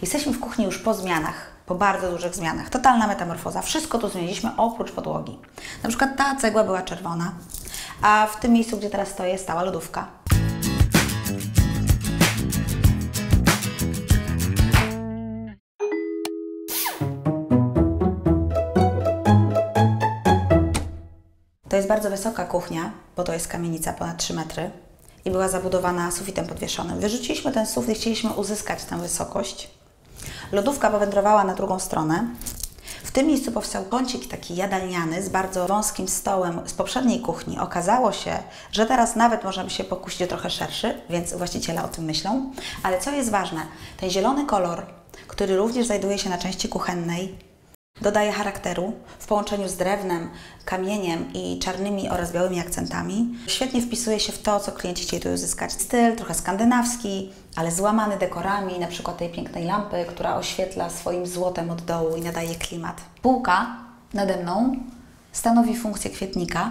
Jesteśmy w kuchni już po zmianach, po bardzo dużych zmianach. Totalna metamorfoza. Wszystko tu zmieniliśmy oprócz podłogi. Na przykład ta cegła była czerwona, a w tym miejscu, gdzie teraz stoję, stała lodówka. To jest bardzo wysoka kuchnia, bo to jest kamienica ponad 3 metry i była zabudowana sufitem podwieszonym. Wyrzuciliśmy ten sufit i chcieliśmy uzyskać tę wysokość. Lodówka powędrowała na drugą stronę. W tym miejscu powstał kącik taki jadalniany z bardzo wąskim stołem z poprzedniej kuchni. Okazało się, że teraz nawet możemy się pokusić o trochę szerszy, więc właściciele o tym myślą. Ale co jest ważne, ten zielony kolor, który również znajduje się na części kuchennej, dodaje charakteru w połączeniu z drewnem, kamieniem i czarnymi oraz białymi akcentami. Świetnie wpisuje się w to, co klienci chcieli tu uzyskać. Styl trochę skandynawski, ale złamany dekorami, na przykład tej pięknej lampy, która oświetla swoim złotem od dołu i nadaje klimat. Półka nade mną stanowi funkcję kwietnika.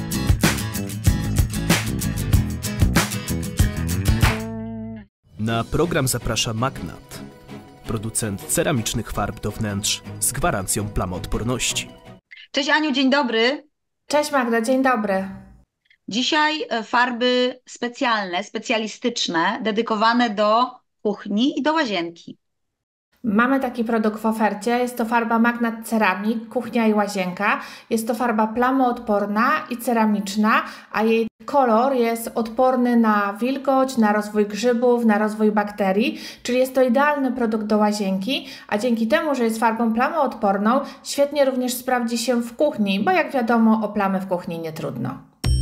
Na program zaprasza Magnat, producent ceramicznych farb do wnętrz z gwarancją plamoodporności. Cześć Aniu, dzień dobry. Cześć Magda, dzień dobry. Dzisiaj farby specjalne, specjalistyczne, dedykowane do kuchni i do łazienki. Mamy taki produkt w ofercie, jest to farba Magnat Ceramic, kuchnia i łazienka. Jest to farba plamoodporna i ceramiczna, a jej kolor jest odporny na wilgoć, na rozwój grzybów, na rozwój bakterii, czyli jest to idealny produkt do łazienki, a dzięki temu, że jest farbą plamoodporną, świetnie również sprawdzi się w kuchni, bo jak wiadomo, o plamy w kuchni nie trudno.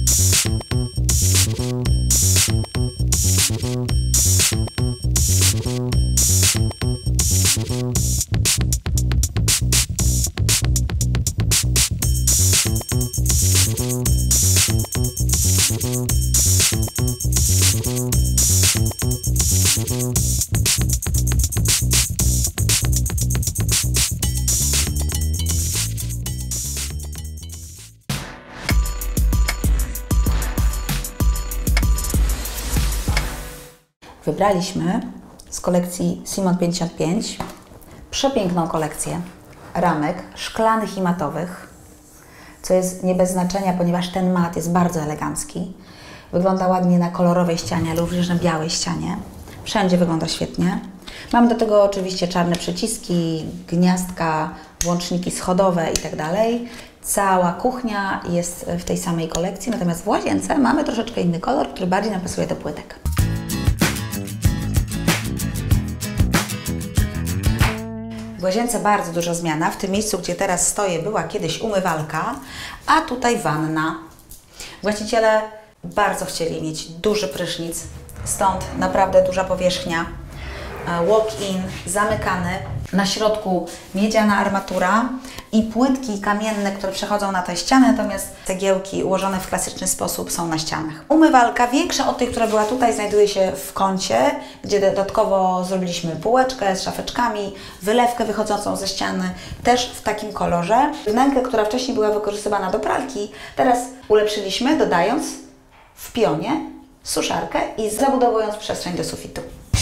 Wybraliśmy z kolekcji Simon 55 przepiękną kolekcję ramek szklanych i matowych, co jest nie bez znaczenia, ponieważ ten mat jest bardzo elegancki. Wygląda ładnie na kolorowej ścianie, ale również na białej ścianie. Wszędzie wygląda świetnie. Mamy do tego oczywiście czarne przyciski, gniazdka, włączniki schodowe itd. Cała kuchnia jest w tej samej kolekcji, natomiast w łazience mamy troszeczkę inny kolor, który bardziej nam pasuje do płytek. W łazience bardzo duża zmiana. W tym miejscu, gdzie teraz stoję, była kiedyś umywalka, a tutaj wanna. Właściciele bardzo chcieli mieć duży prysznic, stąd naprawdę duża powierzchnia. Walk-in, zamykany. Na środku miedziana armatura i płytki kamienne, które przechodzą na tę ścianę, natomiast cegiełki ułożone w klasyczny sposób są na ścianach. Umywalka większa od tej, która była tutaj, znajduje się w kącie, gdzie dodatkowo zrobiliśmy półeczkę z szafeczkami, wylewkę wychodzącą ze ściany, też w takim kolorze. Wnękę, która wcześniej była wykorzystywana do pralki, teraz ulepszyliśmy, dodając w pionie suszarkę i zabudowując przestrzeń do sufitu.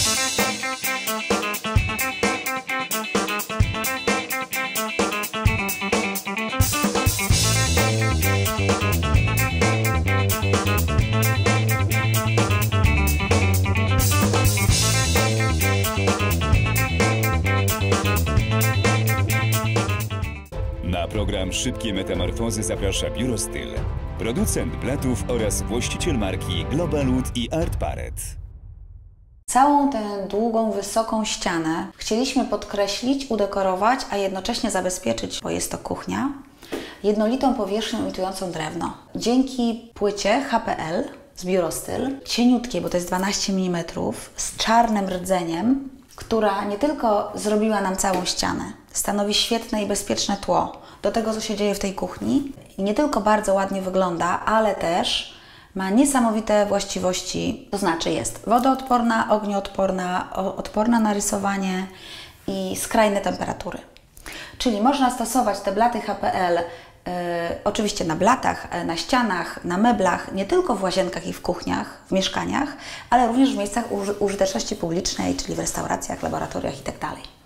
Na program Szybkie Metamorfozy zaprasza Biuro Styl, producent blatów oraz właściciel marki Globalut i Art Paret. Całą tę długą, wysoką ścianę chcieliśmy podkreślić, udekorować, a jednocześnie zabezpieczyć, bo jest to kuchnia, jednolitą powierzchnią imitującą drewno. Dzięki płycie HPL z Biuro Styl, cieniutkiej, bo to jest 12 mm, z czarnym rdzeniem, która nie tylko zrobiła nam całą ścianę, stanowi świetne i bezpieczne tło do tego, co się dzieje w tej kuchni i nie tylko bardzo ładnie wygląda, ale też ma niesamowite właściwości, to znaczy jest wodoodporna, ognioodporna, odporna na rysowanie i skrajne temperatury. Czyli można stosować te blaty HPL oczywiście na blatach, na ścianach, na meblach, nie tylko w łazienkach i w kuchniach, w mieszkaniach, ale również w miejscach użyteczności publicznej, czyli w restauracjach, laboratoriach itd.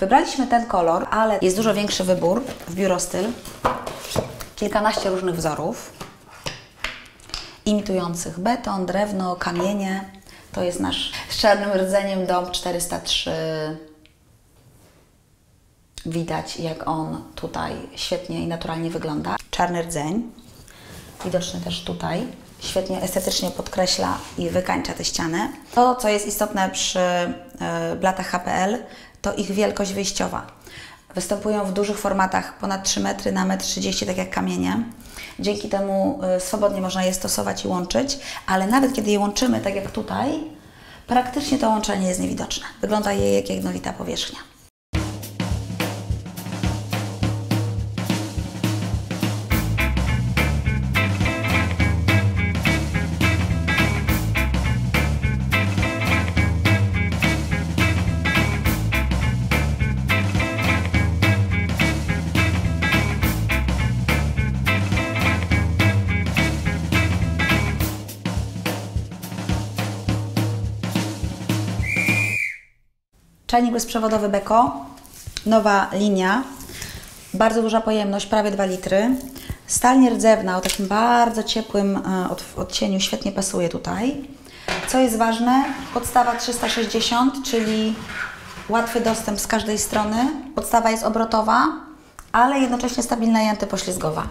Wybraliśmy ten kolor, ale jest dużo większy wybór w Biurostyl. Kilkanaście różnych wzorów imitujących beton, drewno, kamienie. To jest nasz z czarnym rdzeniem dom 403. Widać, jak on tutaj świetnie i naturalnie wygląda. Czarny rdzeń, widoczny też tutaj, świetnie estetycznie podkreśla i wykańcza te ściany. To, co jest istotne przy blatach HPL, to ich wielkość wyjściowa. Występują w dużych formatach, ponad 3 metry na 1,30 m, tak jak kamienie. Dzięki temu swobodnie można je stosować i łączyć, ale nawet kiedy je łączymy, tak jak tutaj, praktycznie to łączenie jest niewidoczne. Wygląda je jak jednolita powierzchnia. Czajnik bezprzewodowy Beko, nowa linia, bardzo duża pojemność, prawie 2 litry. Stal nierdzewna o takim bardzo ciepłym odcieniu świetnie pasuje tutaj. Co jest ważne, podstawa 360, czyli łatwy dostęp z każdej strony. Podstawa jest obrotowa, ale jednocześnie stabilna i antypoślizgowa.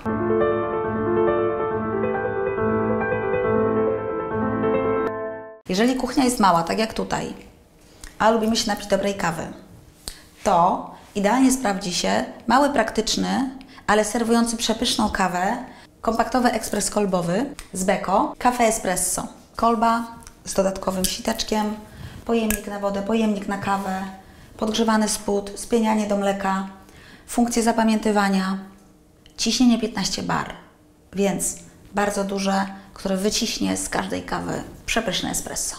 Jeżeli kuchnia jest mała, tak jak tutaj, a lubimy się napić dobrej kawy, to idealnie sprawdzi się mały, praktyczny, ale serwujący przepyszną kawę, kompaktowy ekspres kolbowy z Beko, kafe espresso. Kolba z dodatkowym siteczkiem, pojemnik na wodę, pojemnik na kawę, podgrzewany spód, spienianie do mleka, funkcje zapamiętywania, ciśnienie 15 bar, więc bardzo duże, które wyciśnie z każdej kawy przepyszne espresso.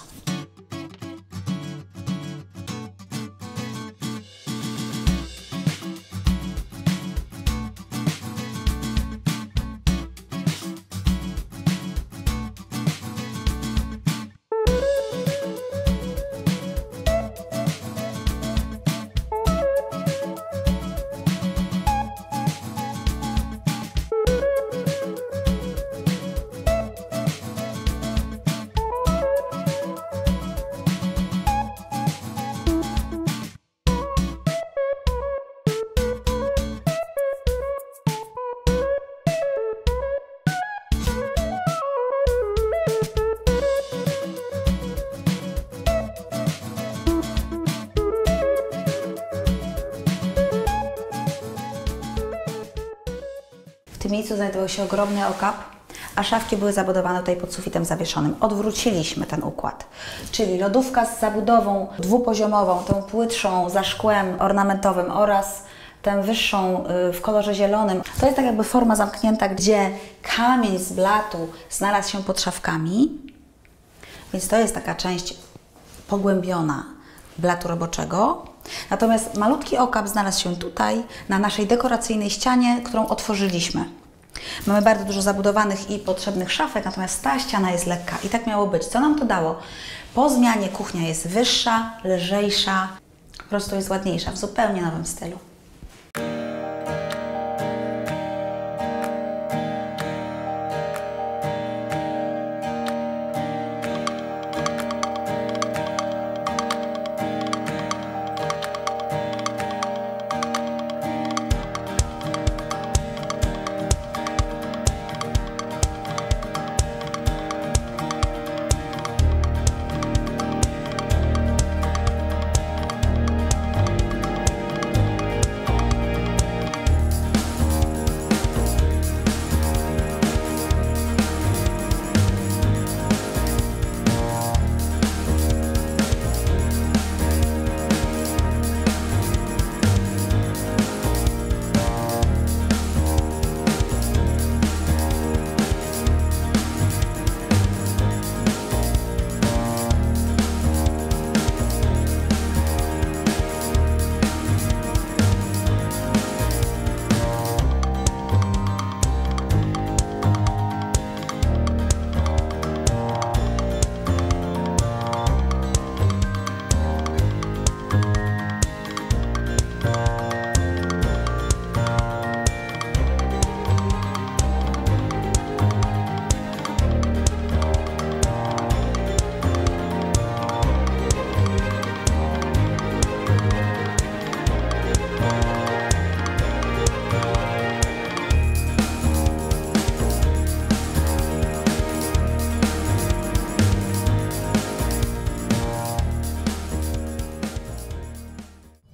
W tym miejscu znajdował się ogromny okap, a szafki były zabudowane tutaj pod sufitem zawieszonym. Odwróciliśmy ten układ, czyli lodówka z zabudową dwupoziomową, tą płytszą za szkłem ornamentowym oraz tę wyższą w kolorze zielonym. To jest tak jakby forma zamknięta, gdzie kamień z blatu znalazł się pod szafkami, więc to jest taka część pogłębiona blatu roboczego. Natomiast malutki okap znalazł się tutaj, na naszej dekoracyjnej ścianie, którą otworzyliśmy. Mamy bardzo dużo zabudowanych i potrzebnych szafek, natomiast ta ściana jest lekka i tak miało być. Co nam to dało? Po zmianie kuchnia jest wyższa, lżejsza, po prostu jest ładniejsza, w zupełnie nowym stylu.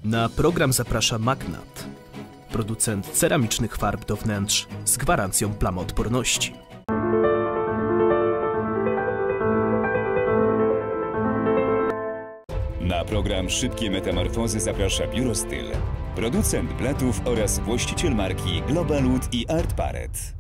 Na program zaprasza Magnat, producent ceramicznych farb do wnętrz z gwarancją plamoodporności. Na program Szybkie Metamorfozy zaprasza Biuro Styl, producent blatów oraz właściciel marki Globalut i Art Paret.